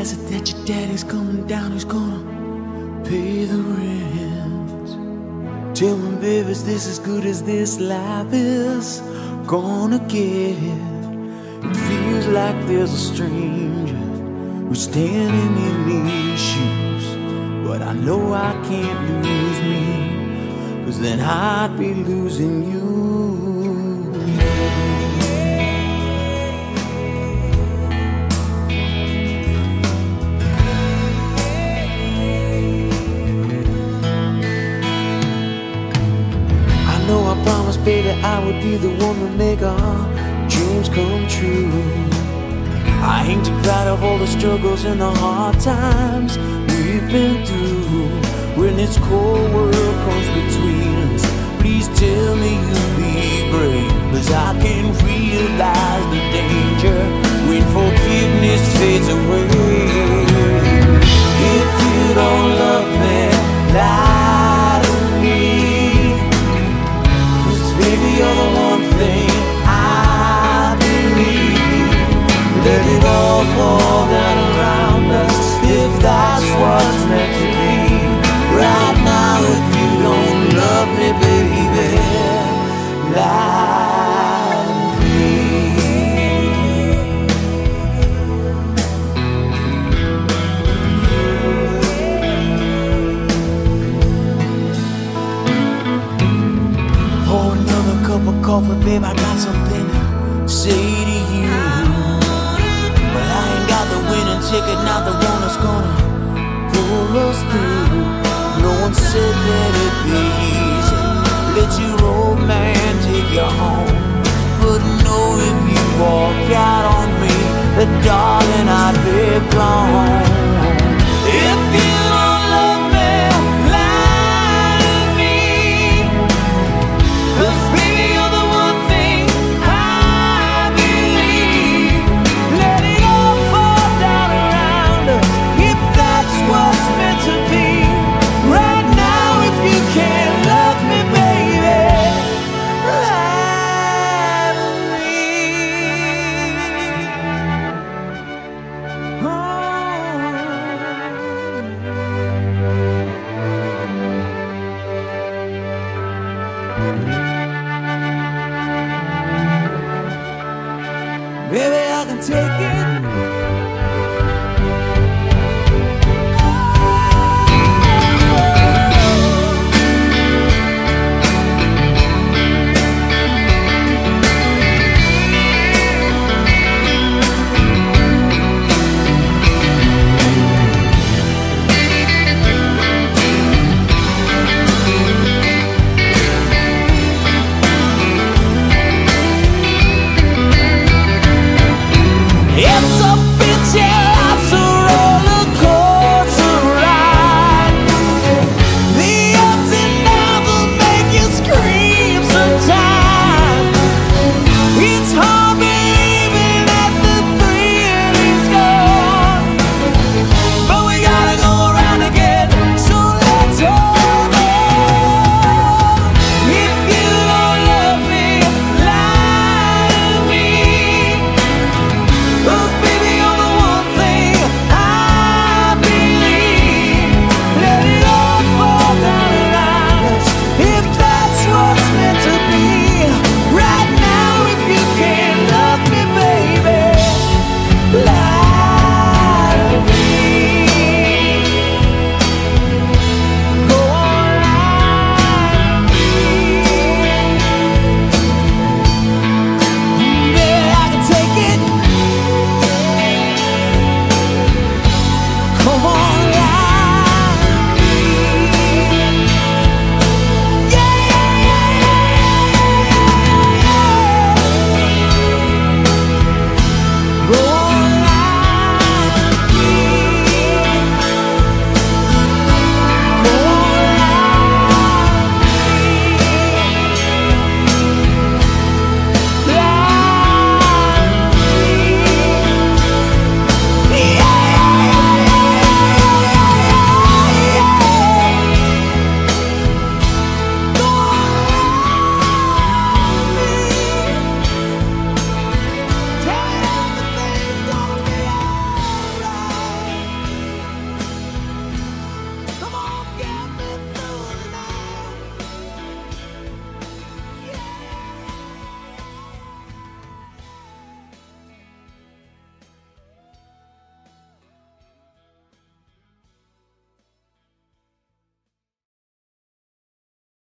is it that your daddy's coming down? Who's gonna pay the rent? Tell me, baby, is this as good as this life is gonna get? It feels like there's a stranger who's standing in these shoes, but I know I can't lose me, 'cause then I'd be losing you. I promised, baby, I would be the one to make our dreams come true. I ain't too proud of all the struggles and the hard times we've been through. When this cold world comes between us, please tell me you'll be brave, 'cause I can realize the danger when forgiveness fades away. If you don't love me, lie to me. Baby, you're the one thing I believe. Let it all fall down around us, if that's what's meant to be. Right now, if you don't love me, baby, lie to me. Pour another cup of coffee, babe, I got some